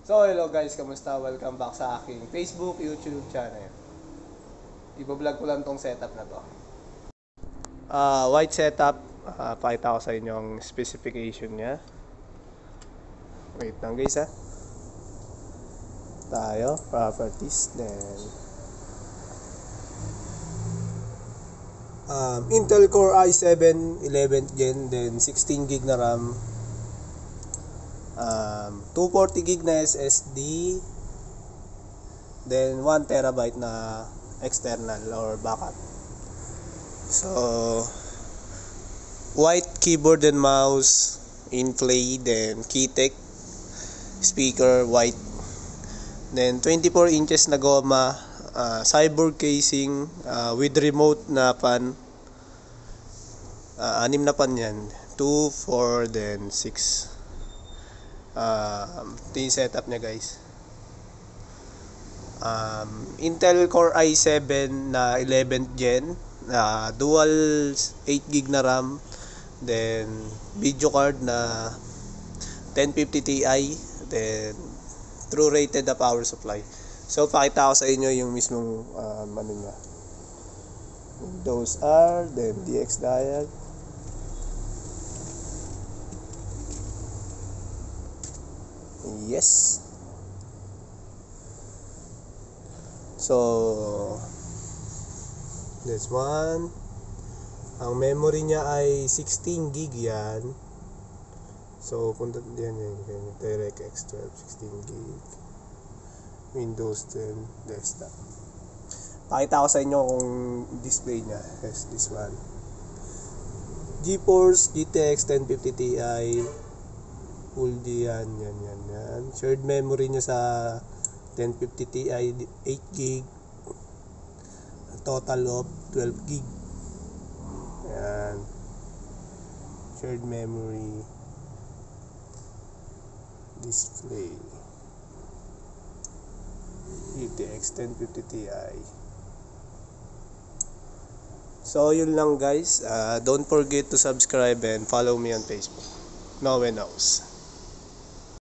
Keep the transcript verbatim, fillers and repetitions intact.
So hello guys, kamusta? Welcome back sa aking Facebook, YouTube channel. Iba-vlog ko lang tong setup na to. Uh, white setup, uh, pakita ko sa inyo ang specification niya. Wait lang guys ha. Tayo, properties, then um, Intel Core i seven eleventh gen, then sixteen gig na RAM, um, two forty gig na S S D, then one terabyte na external or backup. So white keyboard and mouse, in-play, then keytech, speaker white, then twenty-four inches na goma, uh, cyborg casing, uh, with remote na pan, uh, anim na pan yan, two, four, then six. Uh, ito yung setup niya guys. um, Intel Core i seven na eleventh gen, uh, dual eight gig na RAM, then video card na ten fifty Ti, then true rated na power supply. So pakita ko sa inyo yung mismong um, ano niya. Those are then D X dial. Yes. So this one, ang memory niya ay sixteen gig yan. So punta diyan yan, DirectX twelve, sixteen gig, Windows ten desktop. Pakita ko sa inyo kung display niya. Yes, this one, GeForce G T X ten fifty Ti, full D yan, yan, yan, yan. Shared memory niya sa ten fifty Ti, eight gig, total of twelve gig. Yan, shared memory, display, G T X ten fifty Ti. So yun lang guys, uh, don't forget to subscribe and follow me on Facebook. No one knows.